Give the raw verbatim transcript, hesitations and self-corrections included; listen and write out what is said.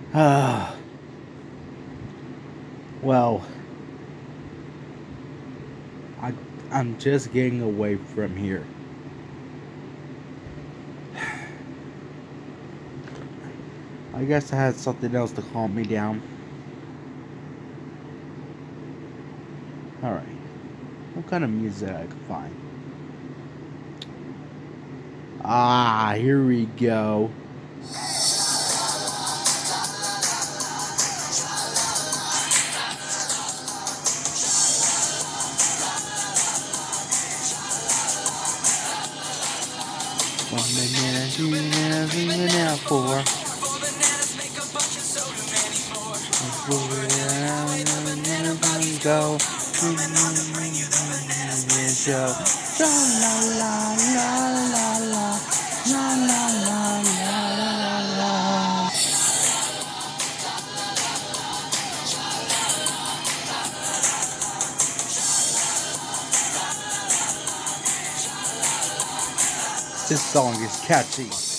Ah, well, I I'm just getting away from here. I guess I had something else to calm me down. Alright. What kind of music I can find? Ah, here we go. One minute, two minutes, three minutes, four. Go. Show. La la la la la la la la la la la. This song is catchy.